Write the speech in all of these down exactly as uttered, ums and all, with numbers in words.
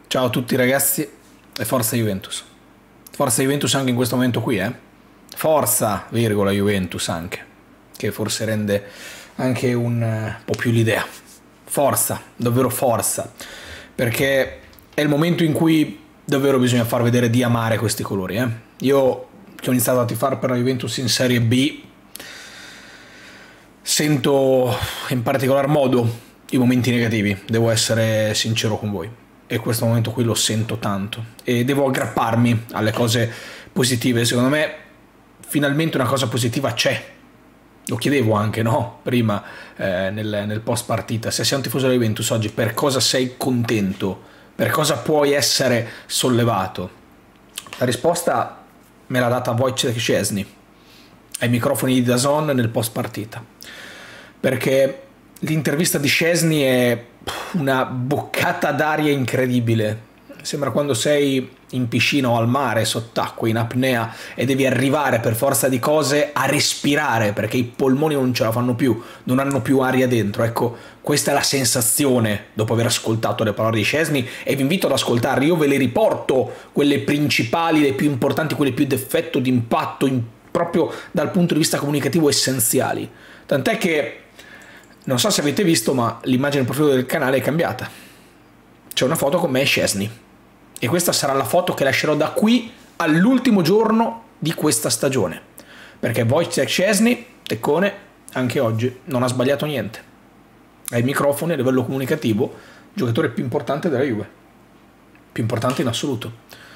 Ciao a tutti ragazzi e forza Juventus. Forza Juventus anche in questo momento qui, eh? Forza, virgola, Juventus anche, che forse rende anche un po' più l'idea. Forza, davvero forza, perché è il momento in cui davvero bisogna far vedere di amare questi colori, eh? Io che ho iniziato a tifare per la Juventus in Serie B, sento in particolar modo i momenti negativi, devo essere sincero con voi. E questo momento qui lo sento tanto e devo aggrapparmi alle cose positive. Secondo me finalmente una cosa positiva c'è. Lo chiedevo anche, no? Prima eh, nel, nel post partita, se sei un tifoso della Juventus oggi, per cosa sei contento? Per cosa puoi essere sollevato? La risposta me l'ha data Wojciech Szczesny ai microfoni di D A Z N nel post partita, perché l'intervista di Szczesny è una boccata d'aria incredibile. Sembra quando sei in piscina o al mare, sott'acqua, in apnea, e devi arrivare per forza di cose a respirare perché i polmoni non ce la fanno più, non hanno più aria dentro. Ecco, questa è la sensazione dopo aver ascoltato le parole di Szczesny, e vi invito ad ascoltarle. Io ve le riporto, quelle principali, le più importanti, quelle più d'effetto, d'impatto, in, proprio dal punto di vista comunicativo essenziali. Tant'è che non so se avete visto, ma l'immagine del profilo del canale è cambiata. C'è una foto con me e Szczesny. E questa sarà la foto che lascerò da qui all'ultimo giorno di questa stagione. Perché Wojciech Szczesny, teccone, anche oggi non ha sbagliato niente. Ai microfoni, a livello comunicativo, il giocatore più importante della Juve. Più importante in assoluto.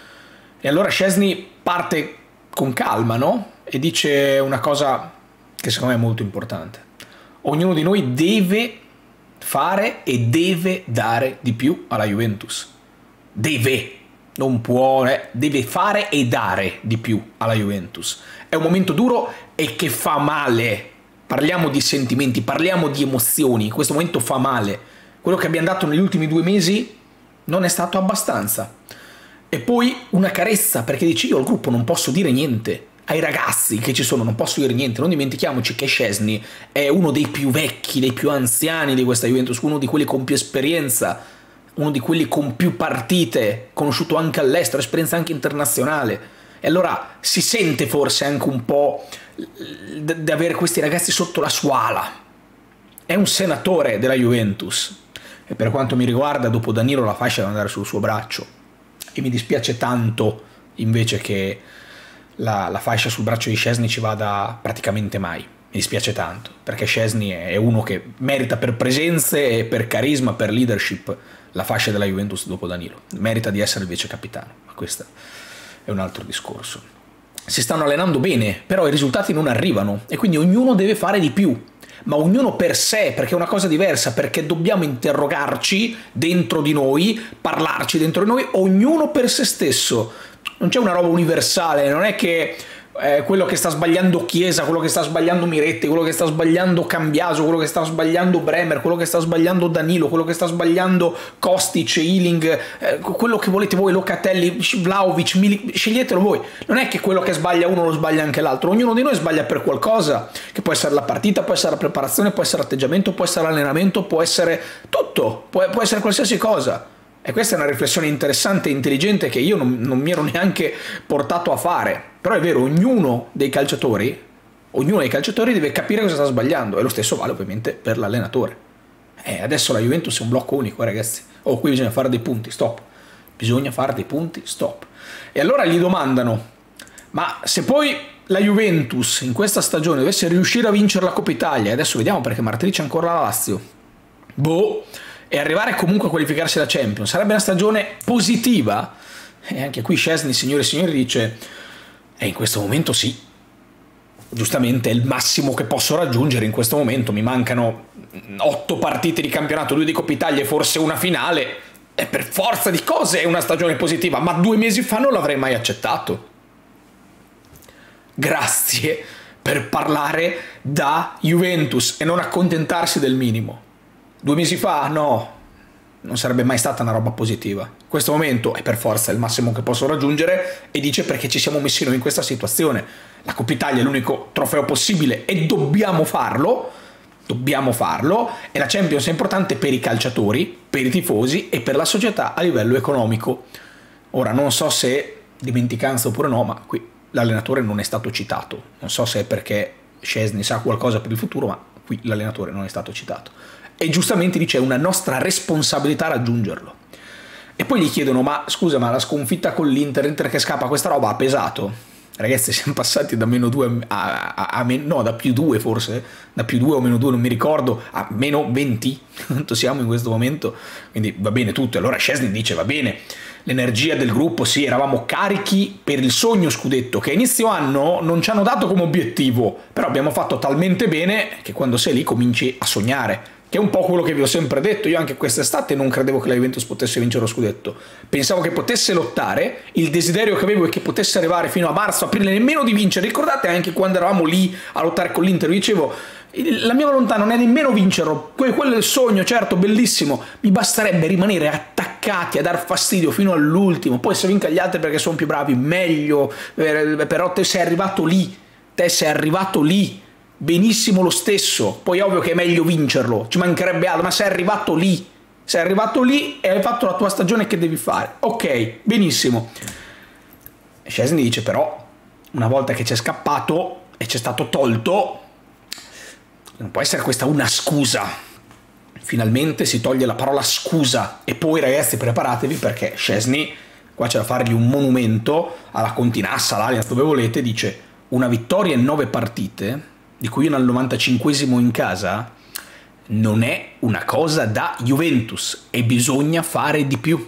E allora Szczesny parte con calma, no? E dice una cosa che secondo me è molto importante. Ognuno di noi deve fare e deve dare di più alla Juventus. Deve, non può, eh, deve fare e dare di più alla Juventus. È un momento duro e che fa male. Parliamo di sentimenti, parliamo di emozioni. Questo momento fa male. Quello che abbiamo dato negli ultimi due mesi non è stato abbastanza. E poi una carezza, perché dici io al gruppo non posso dire niente. Ai ragazzi che ci sono non posso dire niente. Non dimentichiamoci che Szczesny è uno dei più vecchi, dei più anziani di questa Juventus, uno di quelli con più esperienza, uno di quelli con più partite, conosciuto anche all'estero, esperienza anche internazionale. E allora si sente forse anche un po' di avere questi ragazzi sotto la sua ala. È un senatore della Juventus e per quanto mi riguarda dopo Danilo la fascia deve andare sul suo braccio, e mi dispiace tanto invece che La, la fascia sul braccio di Szczesny ci vada praticamente mai. Mi dispiace tanto, perché Szczesny è uno che merita per presenze e per carisma, per leadership, la fascia della Juventus dopo Danilo. Merita di essere il vice capitano, ma questo è un altro discorso. Si stanno allenando bene, però i risultati non arrivano e quindi ognuno deve fare di più, ma ognuno per sé, perché è una cosa diversa, perché dobbiamo interrogarci dentro di noi, parlarci dentro di noi, ognuno per se stesso. Non c'è una roba universale, non è che eh, quello che sta sbagliando Chiesa, quello che sta sbagliando Miretti, quello che sta sbagliando Cambiaso, quello che sta sbagliando Bremer, quello che sta sbagliando Danilo, quello che sta sbagliando Kostic, Ealing, eh, quello che volete voi, Locatelli, Vlahovic, Milik, sceglietelo voi. Non è che quello che sbaglia uno lo sbaglia anche l'altro, ognuno di noi sbaglia per qualcosa, che può essere la partita, può essere la preparazione, può essere l'atteggiamento, può essere l'allenamento, può essere tutto, può, può essere qualsiasi cosa. E questa è una riflessione interessante e intelligente che io non, non mi ero neanche portato a fare. Però è vero, ognuno dei calciatori, ognuno dei calciatori deve capire cosa sta sbagliando, e lo stesso vale ovviamente per l'allenatore. Eh, adesso la Juventus è un blocco unico, ragazzi. Oh, qui bisogna fare dei punti, stop. Bisogna fare dei punti, stop. E allora gli domandano, ma se poi la Juventus in questa stagione dovesse riuscire a vincere la Coppa Italia, adesso vediamo perché Martini c'è ancora la Lazio, boh, e arrivare comunque a qualificarsi alla Champions, sarebbe una stagione positiva? E anche qui Szczesny, signore e signori, dice e in questo momento sì, giustamente è il massimo che posso raggiungere in questo momento, mi mancano otto partite di campionato, due di Coppa Italia e forse una finale, e per forza di cose è una stagione positiva, ma due mesi fa non l'avrei mai accettato. Grazie per parlare da Juventus e non accontentarsi del minimo. Due mesi fa no, non sarebbe mai stata una roba positiva. In questo momento è per forza il massimo che posso raggiungere, e dice perché ci siamo messi noi in questa situazione. La Coppa Italia è l'unico trofeo possibile e dobbiamo farlo, dobbiamo farlo, e la Champions è importante per i calciatori, per i tifosi e per la società a livello economico. Ora non so se dimenticanza oppure no, ma qui l'allenatore non è stato citato. Non so se è perché Szczęsny sa qualcosa per il futuro, ma qui l'allenatore non è stato citato. E giustamente dice: è una nostra responsabilità raggiungerlo. E poi gli chiedono: ma scusa, ma la sconfitta con l'Inter, l'Inter che scappa, questa roba ha pesato? Ragazzi, siamo passati da meno due a, a, a meno, no, da più due forse, da più due o meno due, non mi ricordo, a meno venti, quanto siamo in questo momento, quindi va bene tutto. Allora Szczęsny dice: va bene, l'energia del gruppo, sì, eravamo carichi per il sogno scudetto, che a inizio anno non ci hanno dato come obiettivo, però abbiamo fatto talmente bene che quando sei lì cominci a sognare. Che è un po' quello che vi ho sempre detto. Io anche quest'estate non credevo che la Juventus potesse vincere lo scudetto. Pensavo che potesse lottare, il desiderio che avevo è che potesse arrivare fino a marzo, aprile, nemmeno di vincere. Ricordate anche quando eravamo lì a lottare con l'Inter, dicevo: la mia volontà non è nemmeno vincerlo, quello è il sogno, certo, bellissimo, mi basterebbe rimanere attaccati a dar fastidio fino all'ultimo, poi se vinca gli altri perché sono più bravi, meglio, però te sei arrivato lì, te sei arrivato lì, benissimo lo stesso. Poi ovvio che è meglio vincerlo, ci mancherebbe altro, ma sei arrivato lì, sei arrivato lì e hai fatto la tua stagione, che devi fare? Ok, benissimo. Szczęsny dice: però una volta che c'è scappato e c'è stato tolto, non può essere questa una scusa. Finalmente si toglie la parola scusa. E poi ragazzi, preparatevi, perché Szczęsny qua c'è da fargli un monumento alla Continassa, all'Allianz, dove volete. Dice: una vittoria in nove partite, di cui una al novantacinquesimo in casa, non è una cosa da Juventus e bisogna fare di più.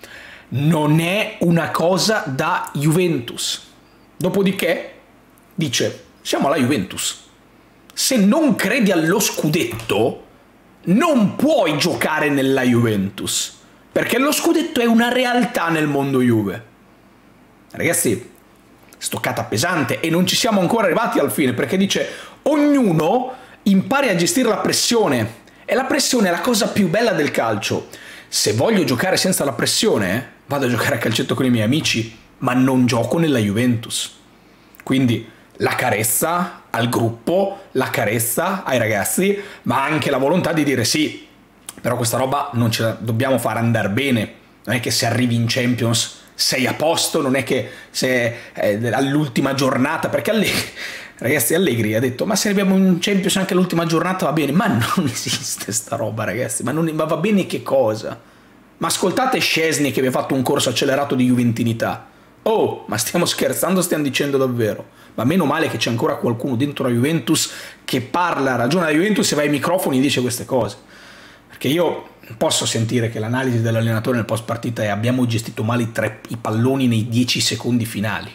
Non è una cosa da Juventus. Dopodiché dice: siamo alla Juventus. Se non credi allo scudetto, non puoi giocare nella Juventus, perché lo scudetto è una realtà nel mondo Juve. Ragazzi, stoccata pesante, e non ci siamo ancora arrivati al fine, perché dice: ognuno impari a gestire la pressione, e la pressione è la cosa più bella del calcio. Se voglio giocare senza la pressione, vado a giocare a calcetto con i miei amici, ma non gioco nella Juventus. Quindi la carezza al gruppo, la carezza ai ragazzi, ma anche la volontà di dire: sì, però questa roba non ce la dobbiamo far andare bene. Non è che se arrivi in Champions sei a posto, non è che se eh, all'ultima giornata, perché Allegri, ragazzi, Allegri ha detto: ma se arriviamo in Champions anche all'ultima giornata va bene. Ma non esiste sta roba, ragazzi, ma, non, ma va bene che cosa? Ma ascoltate Szczęsny che vi ha fatto un corso accelerato di juventinità. Oh, ma stiamo scherzando, stiamo dicendo davvero? Ma meno male che c'è ancora qualcuno dentro la Juventus che parla, ragiona la Juventus e va ai microfoni e dice queste cose. Perché io posso sentire che l'analisi dell'allenatore nel post partita è: abbiamo gestito male i, tre, i palloni nei dieci secondi finali.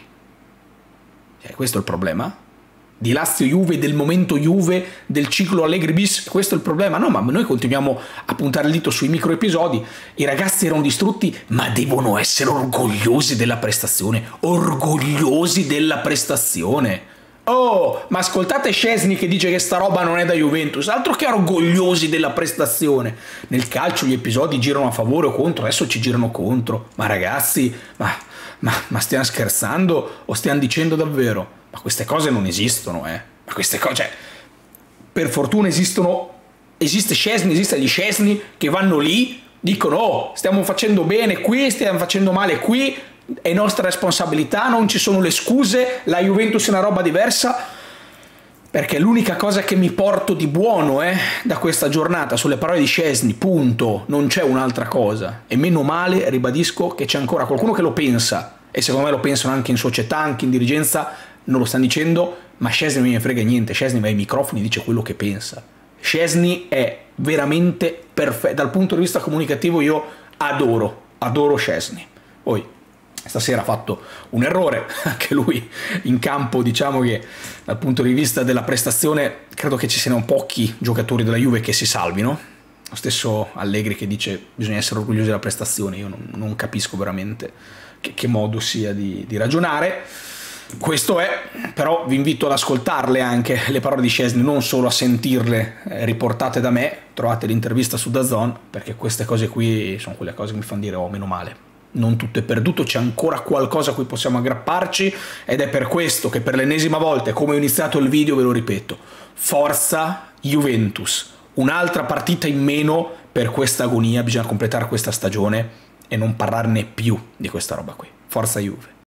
Cioè, questo è il problema? Di Lazio Juve, del momento Juve, del ciclo Allegri bis, questo è il problema? No, ma noi continuiamo a puntare il dito sui micro episodi. I ragazzi erano distrutti, ma devono essere orgogliosi della prestazione, orgogliosi della prestazione. Oh, ma ascoltate Szczęsny che dice che sta roba non è da Juventus, altro che orgogliosi della prestazione. Nel calcio gli episodi girano a favore o contro, adesso ci girano contro. Ma ragazzi, ma, ma, ma stiamo scherzando o stiamo dicendo davvero? Ma queste cose non esistono, eh. Ma queste cose, cioè, per fortuna esistono, esiste Szczęsny, esiste gli Szczęsny che vanno lì, dicono: oh, stiamo facendo bene qui, stiamo facendo male qui, è nostra responsabilità, non ci sono le scuse, la Juventus è una roba diversa. Perché l'unica cosa che mi porto di buono eh, da questa giornata sulle parole di Szczęsny, punto, non c'è un'altra cosa. E meno male, ribadisco, che c'è ancora qualcuno che lo pensa, e secondo me lo pensano anche in società, anche in dirigenza, non lo stanno dicendo, ma Szczęsny non mi frega niente. Szczęsny va ai microfoni e dice quello che pensa. Szczęsny è veramente perfetto, dal punto di vista comunicativo io adoro, adoro Szczęsny. Poi stasera ha fatto un errore, anche lui in campo, diciamo che dal punto di vista della prestazione credo che ci siano pochi giocatori della Juve che si salvino. Lo stesso Allegri che dice bisogna essere orgogliosi della prestazione, io non, non capisco veramente che, che modo sia di, di ragionare. Questo è, però vi invito ad ascoltarle anche le parole di Szczęsny, non solo a sentirle eh, riportate da me. Trovate l'intervista su DAZN, perché queste cose qui sono quelle cose che mi fanno dire: oh, meno male, non tutto è perduto, c'è ancora qualcosa a cui possiamo aggrapparci, ed è per questo che per l'ennesima volta, come ho iniziato il video, ve lo ripeto: forza Juventus, un'altra partita in meno per questa agonia bisogna completare questa stagione e non parlarne più di questa roba qui. Forza Juve.